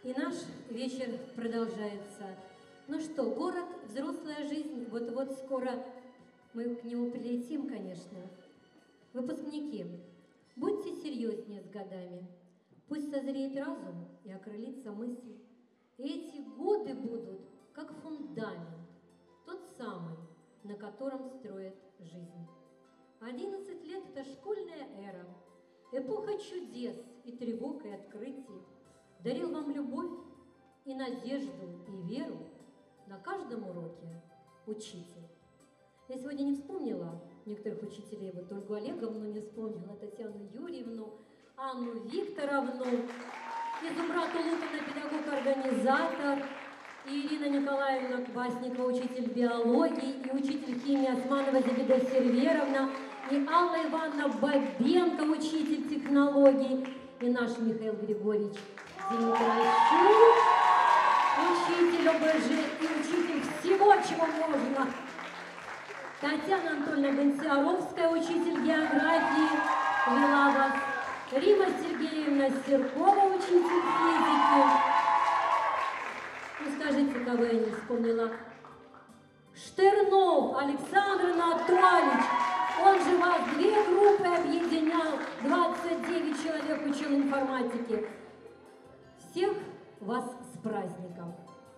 И наш вечер продолжается. Ну что, город, взрослая жизнь, вот-вот скоро мы к нему прилетим, конечно. Выпускники, будьте серьезнее с годами. Пусть созреет разум и окрылится мысль. И эти годы будут как фундамент, тот самый, на котором строят жизнь. 11 лет – это школьная эра, эпоха чудес и тревог и открытий. Дарил вам любовь и надежду, и веру на каждом уроке учитель. Я сегодня не вспомнила некоторых учителей, вот Ольгу Олеговну не вспомнила, Татьяну Юрьевну, Анну Викторовну, Изумрату Лукина, педагог-организатор, и Ирина Николаевна Квасникова, учитель биологии, и учитель химии Османова Зибида Серверовна, и Алла Ивановна Бабенко, учитель технологий, и наш Михаил Григорьевич Зимитрощук, учитель ОБЖ и учитель всего, чего можно. Татьяна Анатольевна Гончаровская, учитель географии, вела вас. Рима Сергеевна Серкова, учитель физики. Ну, скажите, кого я не вспомнила. Штернов Александр Анатольевич. Он же вас две группы объединял, 29 человек учил информатике. Всех вас с праздником.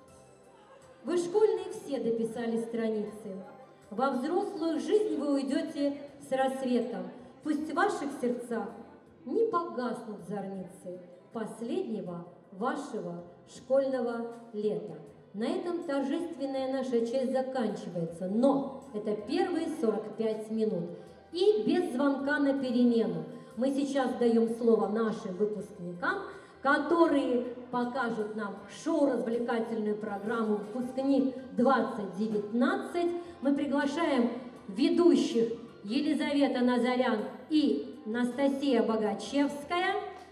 Вы школьные все дописали страницы. Во взрослую жизнь вы уйдете с рассветом. Пусть в ваших сердцах не погаснут зорницы последнего вашего школьного лета. На этом торжественная наша часть заканчивается, но это первые 45 минут. И без звонка на перемену. Мы сейчас даем слово нашим выпускникам, которые покажут нам шоу-развлекательную программу «Выпускник 2019». Мы приглашаем ведущих Елизавета Назарян и Анастасия Богачевская.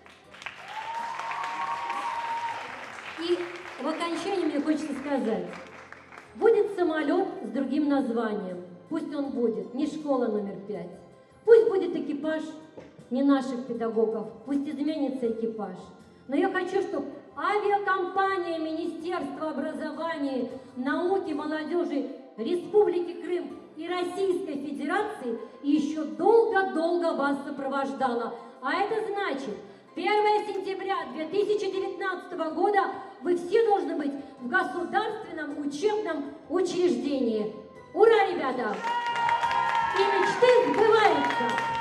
И в окончании мне хочется сказать, будет самолет с другим названием. Пусть он будет не школа номер 5. Пусть будет экипаж не наших педагогов. Пусть изменится экипаж. Но я хочу, чтобы авиакомпания Министерства образования, науки, молодежи Республики Крым и Российской Федерации еще долго-долго вас сопровождала. А это значит, 1 сентября 2019 года вы все должны быть в государственном учебном учреждении. Ура, ребята! И мечты сбываются!